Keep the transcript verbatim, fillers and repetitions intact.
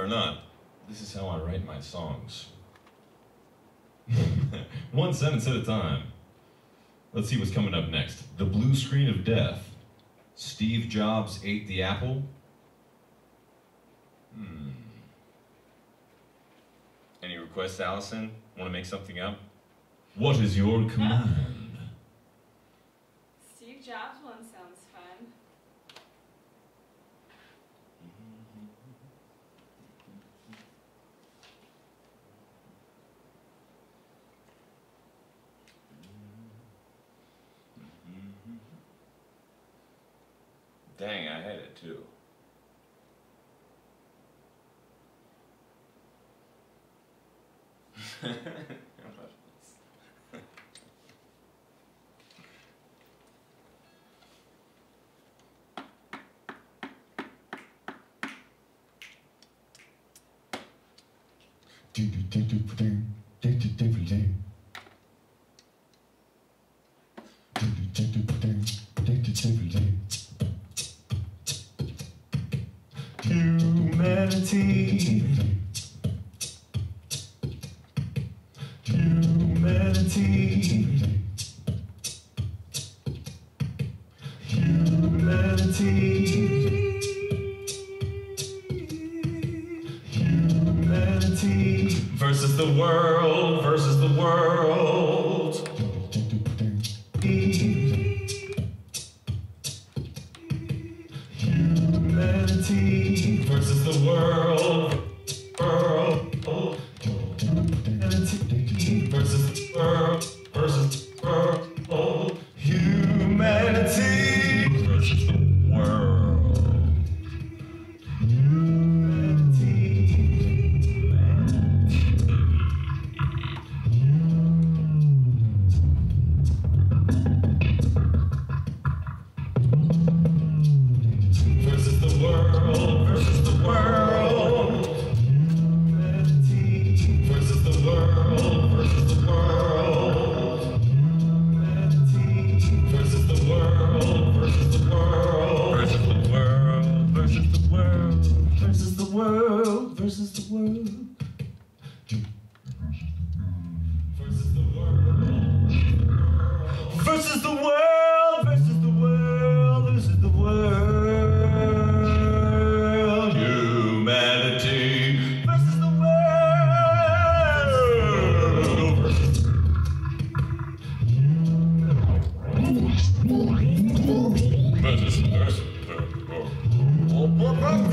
or not, this is how I write my songs. One sentence at a time. Let's see what's coming up next. The Blue Screen of Death. Steve Jobs ate the apple. Hmm. Any requests, Allison? Want to make something up? What is your command? Steve Jobs one sounds fun. Dang, I had it too. Humanity. Humanity. Humanity. Humanity. Versus the world, versus the world. Humanity versus the world. World. Humanity versus the world. Versus the world. Humanity versus the world. Humanity. Versus the world. Versus the world. Humanity versus the world. Versus the world. Humanity versus the world. Versus the world. Versus the world. Versus the world. Versus the world. Versus the world. Versus the world. Versus the world. Versus the world. Versus the world. Humanity versus the world. Versus versus the world.